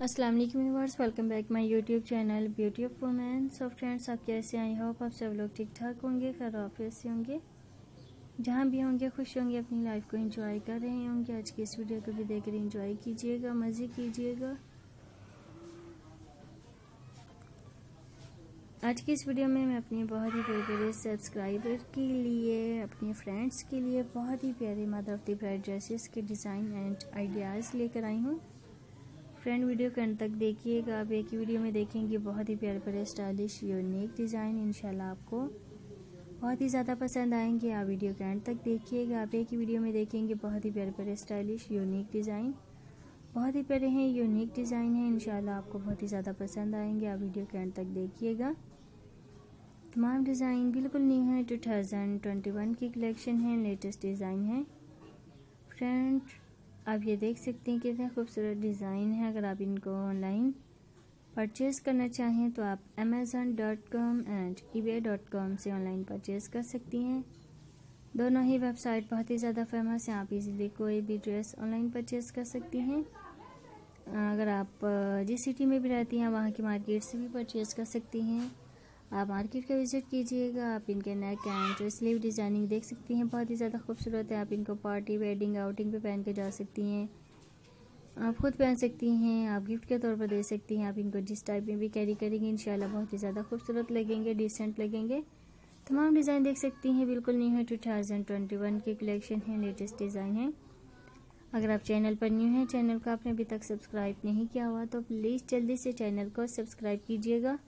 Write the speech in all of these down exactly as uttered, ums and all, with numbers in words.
अस्सलाम वालेकुम viewers, welcome back my YouTube channel beauty of women. So friends, आप कैसे? आई होप आप सब लोग ठीक ठाक होंगे, खैर ऑफिस से होंगे, जहाँ भी होंगे खुश होंगे, अपनी लाइफ को एंजॉय कर रहे होंगे। आज की इस वीडियो को भी देख कर एंजॉय कीजिएगा, मज़े कीजिएगा। आज की इस वीडियो में मैं अपने बहुत ही प्यारे प्यारे सब्सक्राइबर के लिए, अपने फ्रेंड्स के लिए बहुत ही प्यारे mother of the bride dresses के डिज़ाइन एंड आइडियाज़ लेकर आई हूँ। फ्रेंड, वीडियो के अंत तक देखिएगा। आप एक ही वीडियो में देखेंगे बहुत ही प्यारे प्यारे स्टाइलिश यूनिक डिज़ाइन, इंशाल्लाह आपको बहुत ही ज़्यादा पसंद आएंगे। आप वीडियो के अंत तक देखिएगा। आप एक ही वीडियो में देखेंगे बहुत ही प्यारे प्यारे स्टाइलिश यूनिक डिज़ाइन, बहुत ही प्यारे हैं, यूनिक डिज़ाइन है, इंशाल्लाह आपको बहुत ही ज़्यादा पसंद आएंगे। आप वीडियो के अंत तक देखिएगा। तमाम डिज़ाइन बिल्कुल न्यू है, टू थाउजेंड ट्वेंटी वन की कलेक्शन है, लेटेस्ट डिज़ाइन है। फ्रेंड, आप ये देख सकते हैं कितना खूबसूरत डिज़ाइन है। अगर आप इनको ऑनलाइन परचेज़ करना चाहें तो आप Amazon dot com and eBay dot com से ऑनलाइन परचेज़ कर सकती हैं। दोनों ही वेबसाइट बहुत ही ज़्यादा फेमस हैं। आप इजीली कोई भी ड्रेस ऑनलाइन परचेज़ कर सकती हैं। अगर आप जिस सिटी में भी रहती हैं वहाँ की मार्केट से भी परचेज़ कर सकती हैं। आप मार्केट का विज़िट कीजिएगा। आप इनके नेक एंड स्लीव डिज़ाइनिंग देख सकती हैं, बहुत ही ज़्यादा खूबसूरत है। आप इनको पार्टी, वेडिंग, आउटिंग पे पहन के जा सकती हैं। आप खुद पहन सकती हैं, आप गिफ्ट के तौर पर दे सकती हैं। आप इनको जिस टाइप में भी कैरी करेंगे इंशाल्लाह बहुत ही ज़्यादा खूबसूरत लगेंगे, डिसेंट लगेंगे। तमाम डिज़ाइन देख सकती हैं, बिल्कुल न्यू है, टू थाउजेंड ट्वेंटी वन की कलेक्शन है, लेटेस्ट डिज़ाइन है। अगर आप चैनल पर न्यू हैं, चैनल को आपने अभी तक सब्सक्राइब नहीं किया हुआ तो प्लीज़ जल्दी से चैनल को सब्सक्राइब कीजिएगा।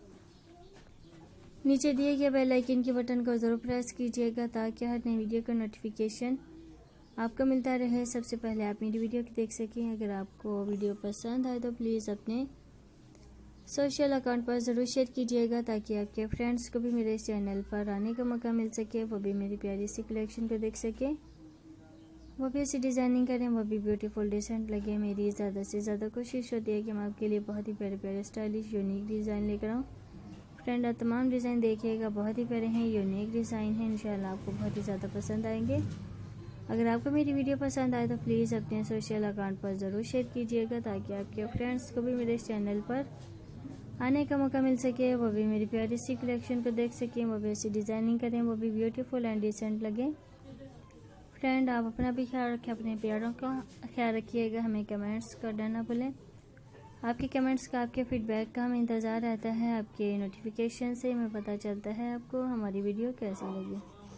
नीचे दिए गए बेल आइकन के बटन को ज़रूर प्रेस कीजिएगा ताकि हर नई वीडियो का नोटिफिकेशन आपको मिलता रहे, सबसे पहले आप मेरी वीडियो को देख सकें। अगर आपको वीडियो पसंद आए तो प्लीज़ अपने सोशल अकाउंट पर ज़रूर शेयर कीजिएगा ताकि आपके फ्रेंड्स को भी मेरे इस चैनल पर आने का मौका मिल सके, वो भी मेरी प्यारी सी कलेक्शन को देख सके, वो भी ऐसी डिज़ाइनिंग करें, वो भी ब्यूटीफुल डिसेंट लगे। मेरी ज़्यादा से ज़्यादा कोशिश होती है कि मैं आपके लिए बहुत ही प्यारे प्यारे स्टाइलिश यूनिक डिज़ाइन लेकर आऊँ। फ्रेंड, आप तमाम डिज़ाइन देखिएगा, बहुत ही प्यारे हैं, यूनिक डिज़ाइन है, इंशाल्लाह आपको बहुत ही ज़्यादा पसंद आएंगे। अगर आपको मेरी वीडियो पसंद आए तो प्लीज़ अपने सोशल अकाउंट पर ज़रूर शेयर कीजिएगा ताकि आपके फ्रेंड्स को भी मेरे इस चैनल पर आने का मौका मिल सके, वो भी मेरी प्यारी सी कलेक्शन को देख सकें, वो भी ऐसी डिज़ाइनिंग करें, वो भी ब्यूटीफुल एंड डिसेंट लगे। फ्रेंड, आप अपना भी ख्याल रखें, अपने प्यारों का ख्याल रखिएगा। हमें कमेंट्स करना ना भूलें। आपके कमेंट्स का, आपके फीडबैक का हमें इंतज़ार रहता है। आपके नोटिफिकेशन से हमें पता चलता है आपको हमारी वीडियो कैसी लगी।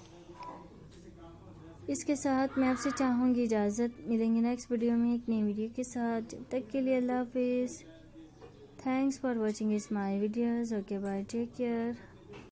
इसके साथ मैं आपसे चाहूँगी इजाज़त, मिलेंगे नेक्स्ट वीडियो में एक नई वीडियो के साथ। जब तक के लिए अल्लाह हाफिज़। थैंक्स फॉर वॉचिंग इस my videos. Okay, bye, take care.